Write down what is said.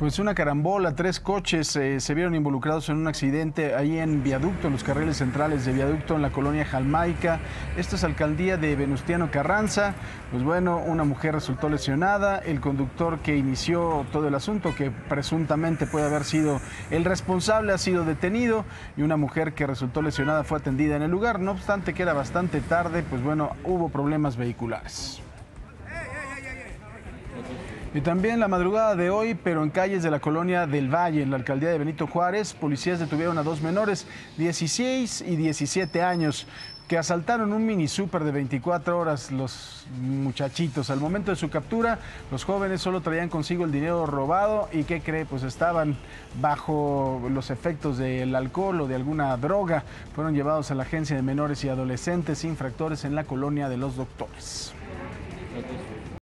Pues una carambola, 3 coches se vieron involucrados en un accidente ahí en Viaducto, en los carriles centrales de Viaducto, en la colonia Jamaica. Esto es alcaldía de Venustiano Carranza. Pues bueno, una mujer resultó lesionada. El conductor que inició todo el asunto, que presuntamente puede haber sido el responsable, ha sido detenido. Y una mujer que resultó lesionada fue atendida en el lugar. No obstante que era bastante tarde, pues bueno, hubo problemas vehiculares. Y también la madrugada de hoy, pero en calles de la colonia del Valle, en la alcaldía de Benito Juárez, policías detuvieron a 2 menores, 16 y 17 años, que asaltaron un mini súper de 24 horas, los muchachitos. Al momento de su captura, los jóvenes solo traían consigo el dinero robado y ¿qué cree? Pues estaban bajo los efectos del alcohol o de alguna droga. Fueron llevados a la agencia de menores y adolescentes infractores en la colonia de los Doctores.